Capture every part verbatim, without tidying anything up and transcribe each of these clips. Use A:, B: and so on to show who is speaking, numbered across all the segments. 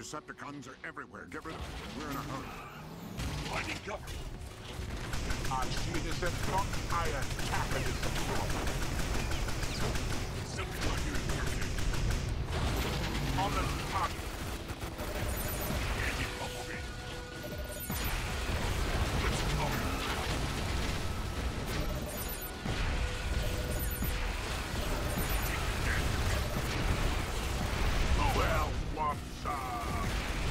A: Decepticons are everywhere. Get rid of them. We're in a hurry.
B: Finding cover.
C: I see a Decepticon. I attack a Decepticon.
B: Decepticon unit terminated.
C: On the target.
B: Engaging Bumblebee. Let's go.
C: Who else wants some?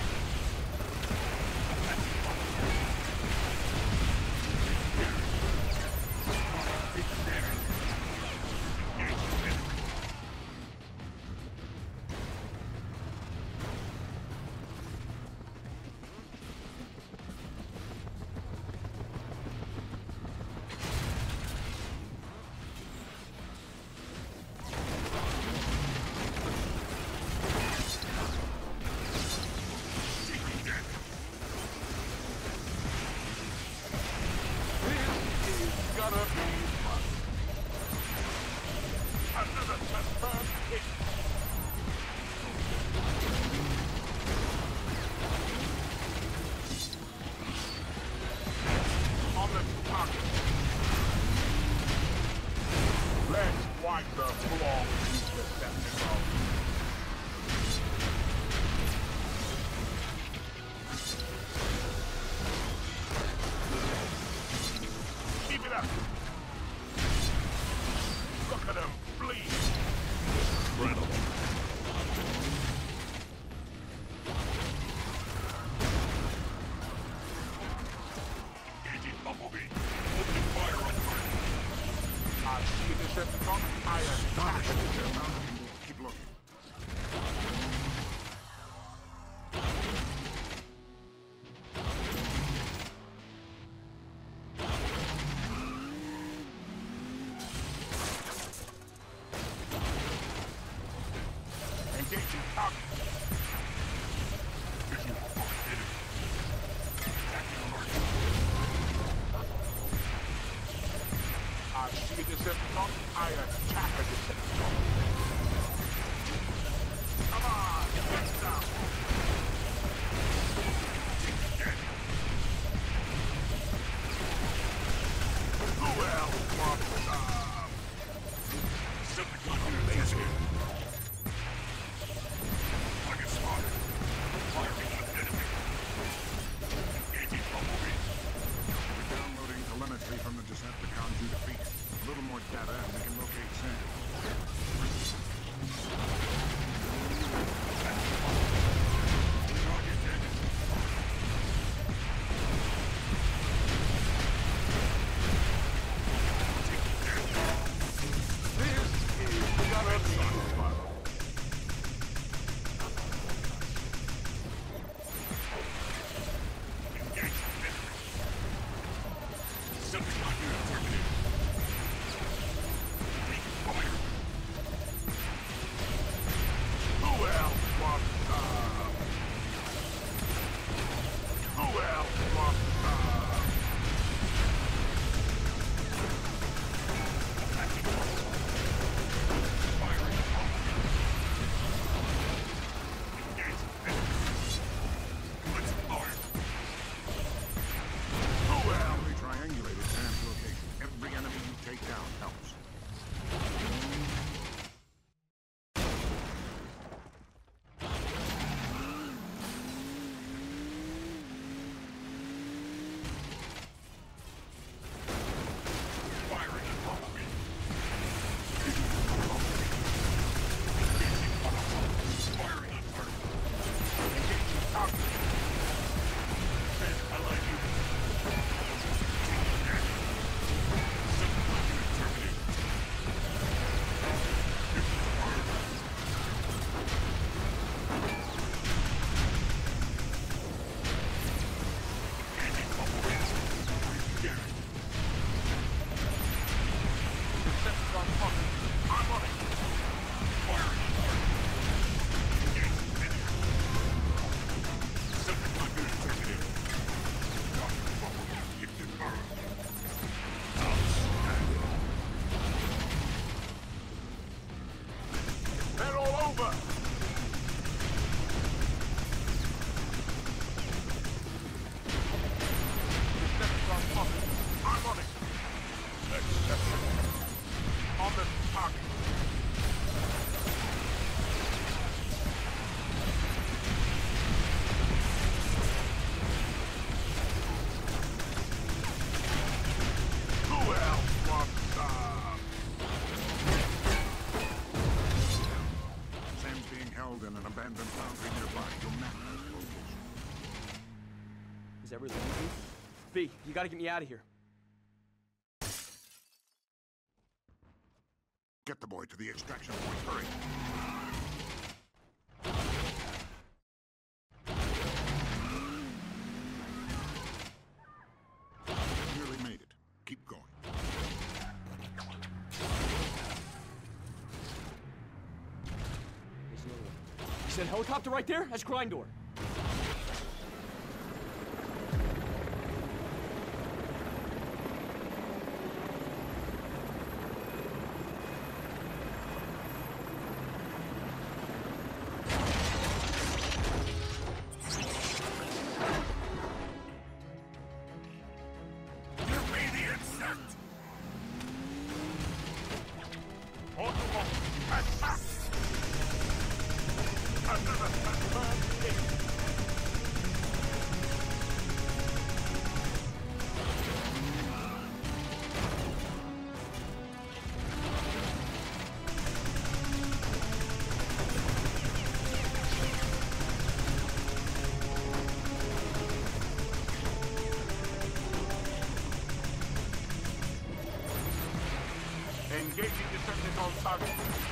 C: Gotta be fun. Another confirmed hit. On the target. Let's wipe the floor with these Decepticons. Keep it up! Look at him bleed!
B: Incredible. Engaging Bumblebee. Opening fire on target.
C: I see a Decepticon. I attack a Decepticon.
A: Keep looking.
C: Engaging target.
B: Visual on enemy. Attacking target.
C: I see a Decepticon. I attack a Decepticon. Come on, get down. Who else wants some?
B: Decepticon unit laser. Target spotted. Firing on enemy. Engaging Bumblebee.
A: We're downloading telemetry from the Decepticons you defeated. A little more data and we can locate Sam.
B: Target dead.
C: This is gonna be fun.
B: Engage enemy. Decepticon unit terminated. Taking fire.
C: Who else wants some? Who else wants some?
B: Attacking target. Firing on
C: the target. Who else wants some?
A: Sam's being held in an abandoned foundry nearby. Your map has location.
B: Is that really easy? B, you gotta get me out of here.
A: Get the boy to the extraction point. Hurry. Nearly made it. Keep going.
B: There's another one. You said helicopter right there? That's Grindor.
C: Engaging Decepticon target.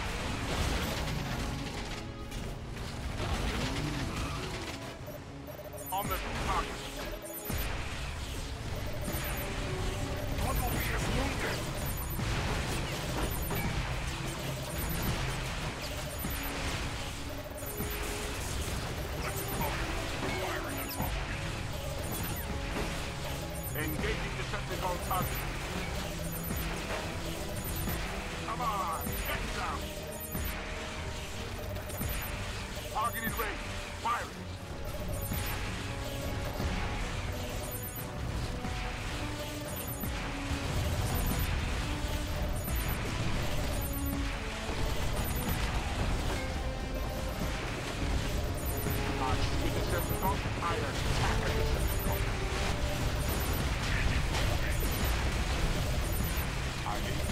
C: On the target. Bumblebee is wounded. Let's go. Firing at Bumblebee. Engaging Decepticon target. Come on, get down! Targeted range, firing! Uh, shooting Decepticon, I attack a Decepticon. I need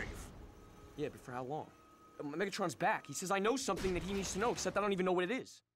B: Yeah, but for how long? Uh, Megatron's back. He says I know something that he needs to know, except I don't even know what it is.